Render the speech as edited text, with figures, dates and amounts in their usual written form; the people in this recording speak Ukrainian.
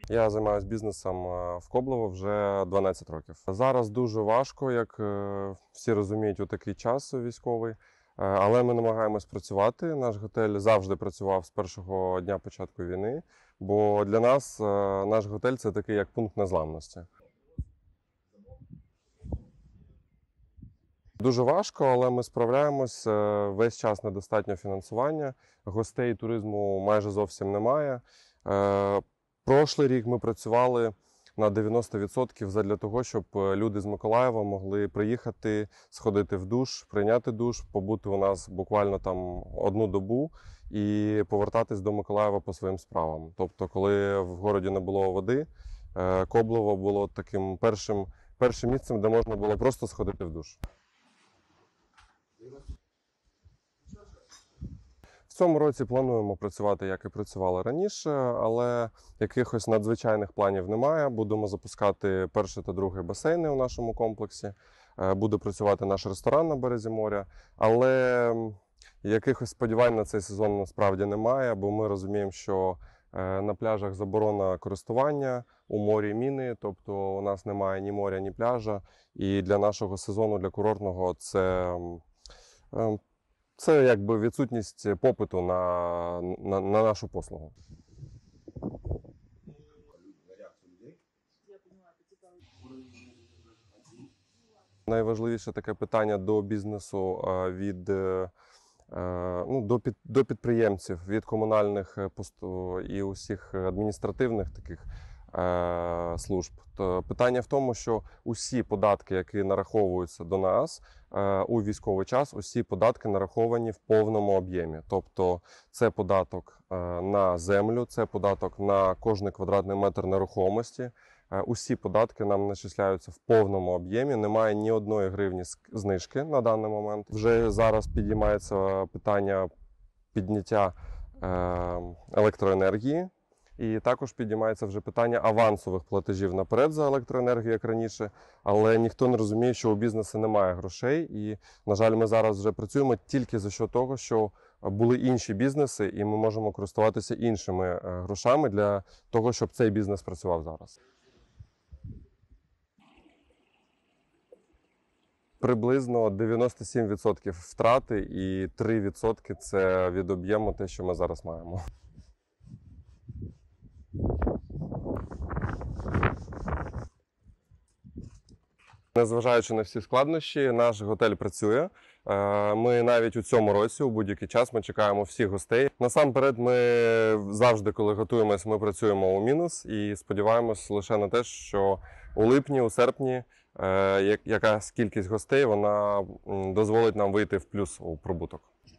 Я займаюся бізнесом в Коблево вже 12 років. Зараз дуже важко, як всі розуміють, у такий час військовий. Але ми намагаємось працювати. Наш готель завжди працював з першого дня початку війни, бо для нас наш готель – це такий як пункт незламності. Дуже важко, але ми справляємось. Весь час недостатньо фінансування. Гостей туризму майже зовсім немає. Прошлий рік ми працювали на 90% задля того, щоб люди з Миколаєва могли приїхати, сходити в душ, прийняти душ, побути у нас буквально там одну добу і повертатись до Миколаєва по своїм справам. Тобто, коли в городі не було води, Коблево було таким першим місцем, де можна було просто сходити в душ. В цьому році плануємо працювати, як і працювали раніше, але якихось надзвичайних планів немає. Будемо запускати перший та другий басейни у нашому комплексі. Буде працювати наш ресторан на березі моря, але якихось сподівань на цей сезон насправді немає, бо ми розуміємо, що на пляжах заборона користування, у морі міни, тобто у нас немає ні моря, ні пляжа. І для нашого сезону, для курортного, це якби відсутність попиту на нашу послугу. Найважливіше таке питання до бізнесу до підприємців, від комунальних і усіх адміністративних таких служб. То питання в тому, що усі податки, які нараховуються до нас у військовий час, усі податки нараховані в повному об'ємі. Тобто це податок на землю, це податок на кожний квадратний метр нерухомості. Усі податки нам начисляються в повному об'ємі, немає ні одної гривні знижки на даний момент. Вже зараз підіймається питання підняття електроенергії. І також підіймається вже питання авансових платежів наперед за електроенергію, як раніше. Але ніхто не розуміє, що у бізнесу немає грошей. І, на жаль, ми зараз вже працюємо тільки за що того, що були інші бізнеси, і ми можемо користуватися іншими грошами для того, щоб цей бізнес працював зараз. Приблизно 97% втрати і 3% – це від об'єму те, що ми зараз маємо. Незважаючи на всі складнощі, наш готель працює. Ми навіть у цьому році, у будь-який час, ми чекаємо всіх гостей. Насамперед, ми завжди, коли готуємось, ми працюємо у мінус і сподіваємось лише на те, що у липні, у серпні якась кількість гостей, вона дозволить нам вийти в плюс у прибуток.